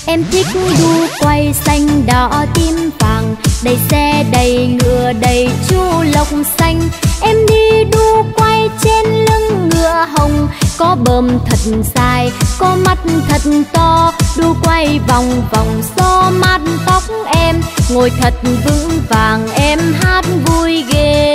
Em thích đu quay xanh đỏ tím vàng, đầy xe đầy ngựa đầy chu lộc xanh. Em đi đu quay trên lưng ngựa hồng, có bờm thật dài, có mắt thật to. Đu quay vòng vòng xô mát tóc em, ngồi thật vững vàng em hát vui ghê.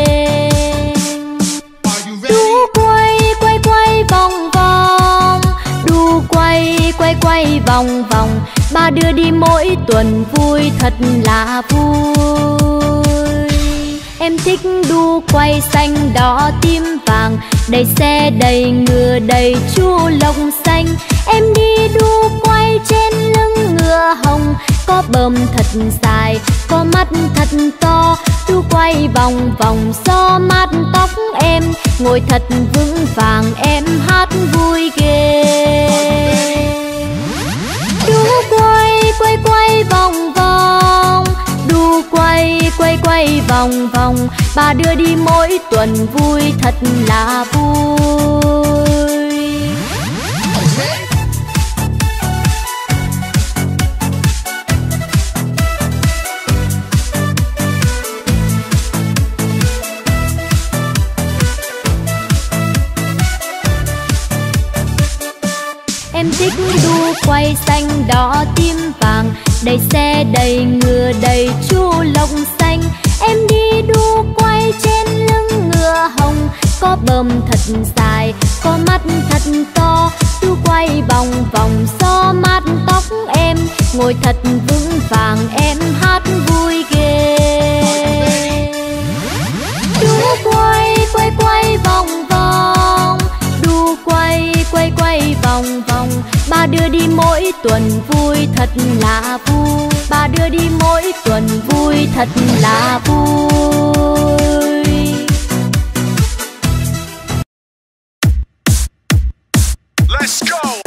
Đu quay quay quay vòng vòng, đu quay quay quay vòng vòng. Ba đưa đi mỗi tuần vui thật là vui. Em thích đu quay xanh đỏ tím vàng, đầy xe đầy ngựa đầy chu lộc xanh. Em đi đu quay trên lưng ngựa hồng, có bờm thật dài, có mắt thật to. Đu quay vòng vòng xô mát tóc em, ngồi thật vững vàng em hát vui ghê. Đu quay quay quay vòng vòng, đu quay quay quay vòng vòng. Ba đưa đi mỗi tuần vui thật là vui. Em thích đu quay xanh đỏ tím vàng, đầy xe đầy ngựa đầy chu lộc xanh. Em đi đu quay trên lưng ngựa hồng, có bờm thật dài, có mắt thật to. Đu quay vòng vòng xô mát tóc em, ngồi thật vững vàng em hát vui ghê. Đu quay quay quay vòng vòng, đu quay quay quay vòng vòng. Ba đưa đi mỗi tuần vui thật là vui. Ba đưa đi mỗi tuần vui thật là vui. Let's go!